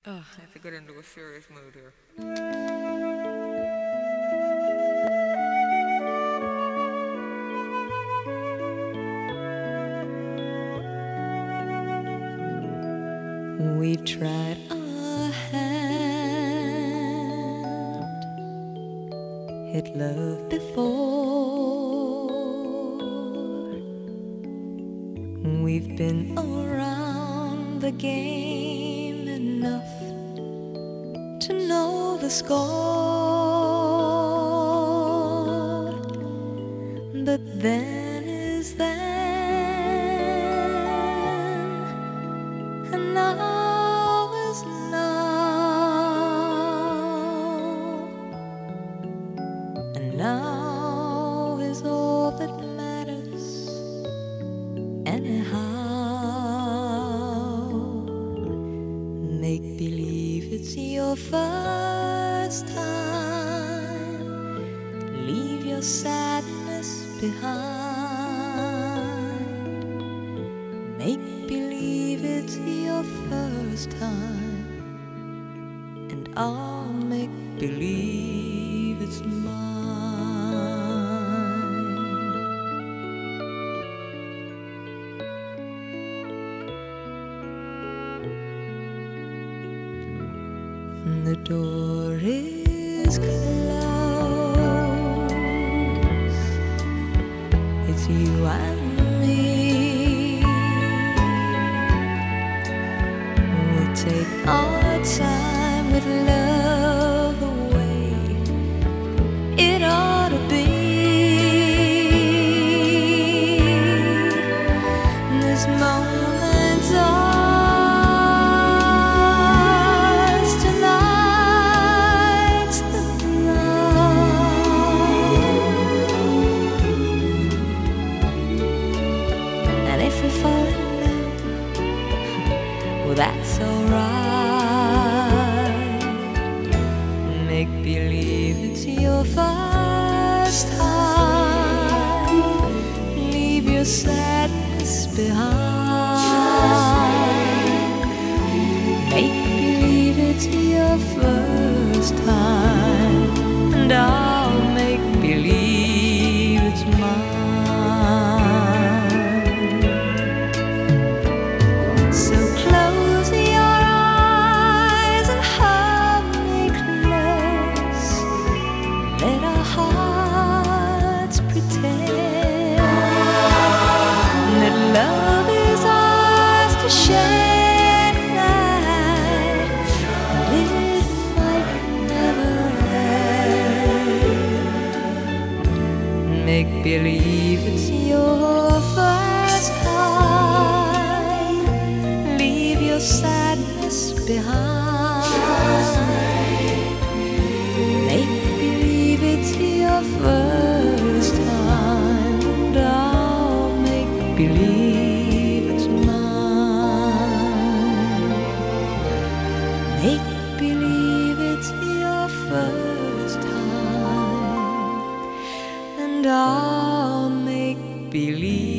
I have to get into a serious mood here. We've tried our hand, hit love before. We've been around the game enough to know the score. But then is then, and now is now, and now is all that matters anyhow. Make believe it's your first time. Leave your sadness behind. Make believe it's your first time, and I'll make believe it's mine. The door is closed. It's you and me. We'll take our time with love the way it ought to be. This moment's ours, tonight's the night. And if we fall in love, well, that's alright. Make believe it's your first time. Leave your sadness behind. Make believe it's your first time, and I'll make believe it's mine. So close your eyes and hold me close. Let our hearts pretend that love is ours to share tonight, and it might never end. Make believe it's your first time. Leave your sadness behind. Make believe it's your first time, and I'll make believe it's mine. Make believe it's your first time, and I'll make believe